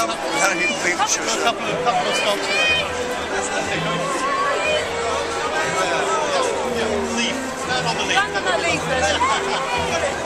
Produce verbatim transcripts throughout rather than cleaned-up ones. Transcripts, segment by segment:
No, you think A couple of, couple of stops. Leaf. Stand on the leaf. Stand on the leaf then.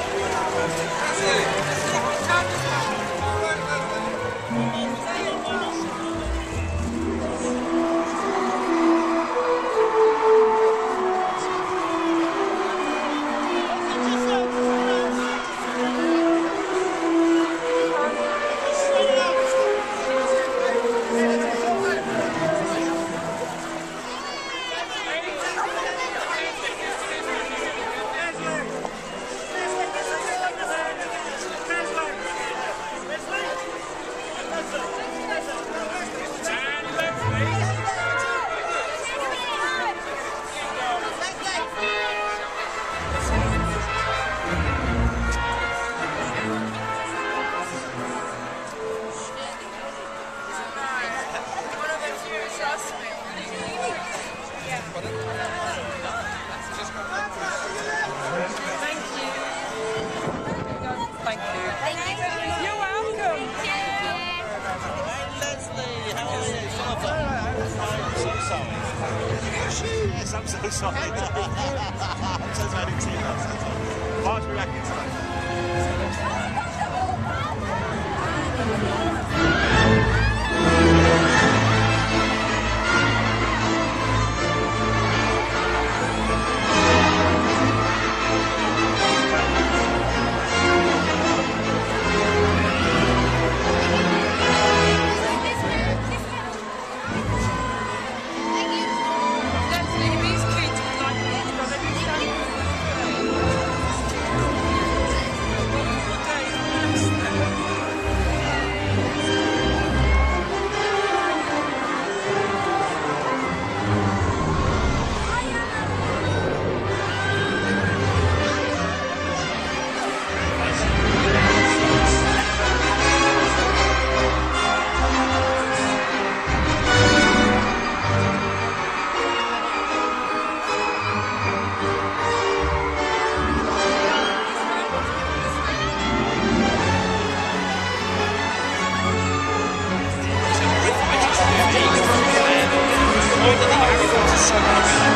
Thank you. You're welcome. Leslie, how are you? I'm so sorry. Yes, I'm so sorry. I'm so sorry I didn't see you. I'm so sorry. Why was we back in today? So